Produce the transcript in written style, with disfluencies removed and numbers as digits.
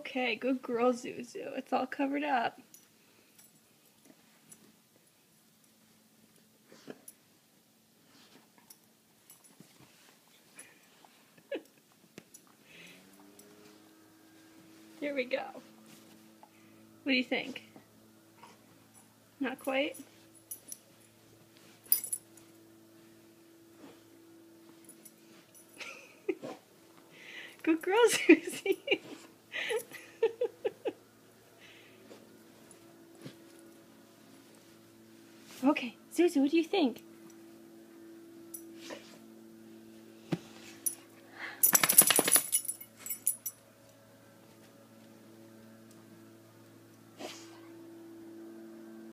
Okay, good girl, Zuzu. It's all covered up. Here we go. What do you think? Not quite? Good girl, Susie. Okay, Zuzu, what do you think?